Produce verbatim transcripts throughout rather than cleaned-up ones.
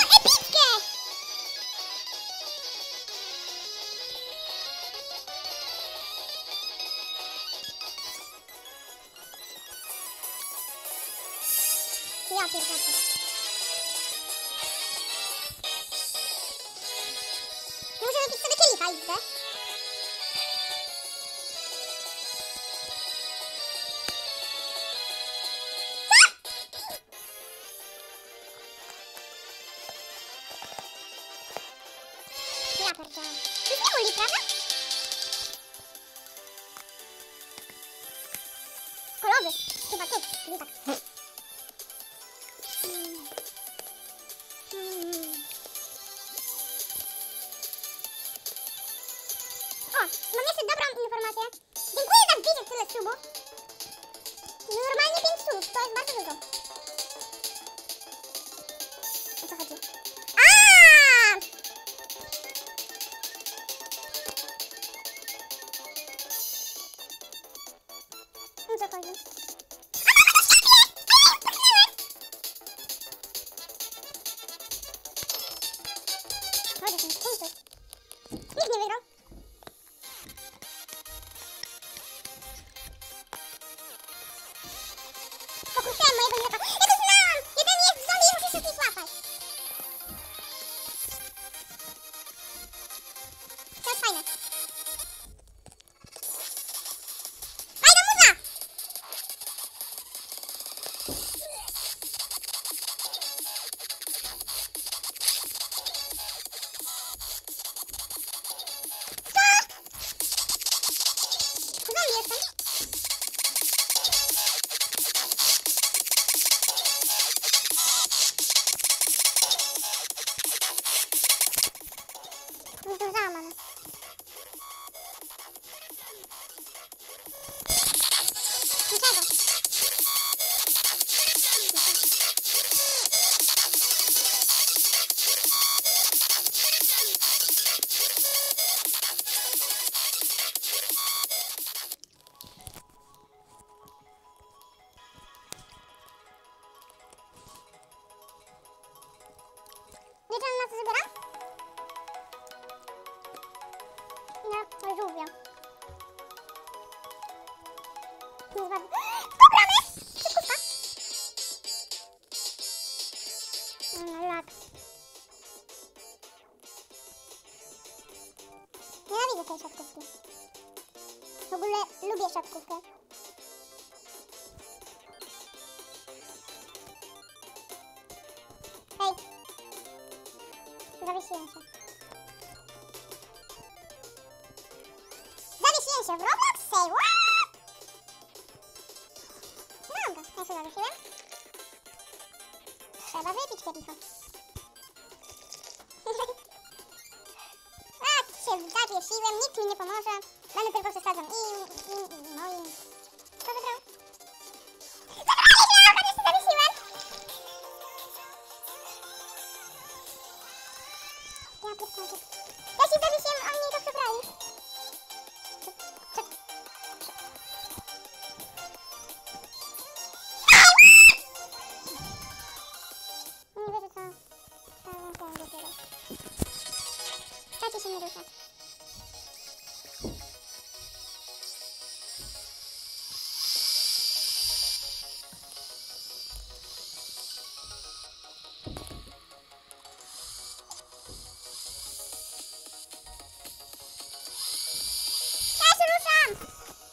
epickie! Ja pierdolę. Nie muszę wypić sobie kielicha, idę. Ja pierdolę. To jest nie uli, prawda? Kolowy. Chyba tu. Nie tak. Mm. Mm. O, mam jeszcze dobrą informację. Dziękuję za widzieć tyle subów. Normalnie pięć subów, to jest bardzo dużo. O co chodzi? Aaaa! O co chodzi? Chodź, ten punkty. Nikt nie wygrał. Pokruszyłem mojego mleka. Ja to znałam! Jeden jest w zombie i muszę wszystkich łapać. To jest fajne. Fajna muza! Zombie jestem. Nie to załamane. Niczego. Wiecie, na co zbieram? Na żółwia. To jest bardzo... Dobramy! Szybkówka! No, lat. Nienawidzę tej siatkówki. W ogóle lubię siatkówkę. Hej! Zawiesiłem się. Zawiesiłem się w Robloxie! What? No dobra, ja się zawiesiłem. Trzeba wypić kielicha. A, się zawiesiłem, nikt mi nie pomoże. Będę tylko przeszkadzał im, im, im, moim. Kto wygrał? Zagraliśmy! Ja się zawiesiłem! Ja pierdolę. Ja się zawiesiłem, a oni to przebrali. Nie wierzę, co... Co on dopiero. Dajcie się nie ruszać. Ja się ruszam!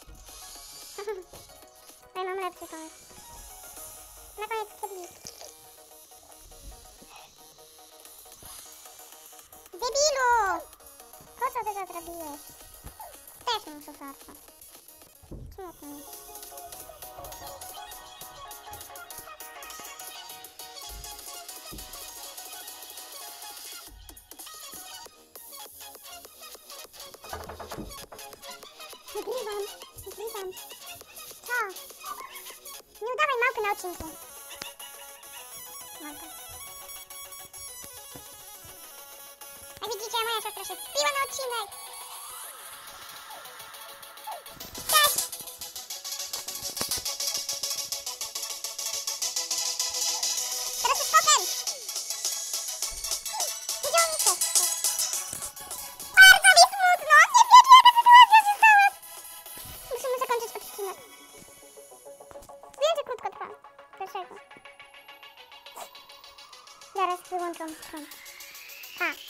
Ale mam lepszy pomysł. Na koniec chcę bić. Debilu! Po co ty to zrobiłeś? Też muszę farta. Smutno mi. Nagrywam, nagrywam. Co? Nie udawaj małpy na odcinku. Małpę. A widzicie, moja siostra się wpiła na odcinek. Cześć! Teraz jest potem! zaraz wyłączą sprzęt. Pa.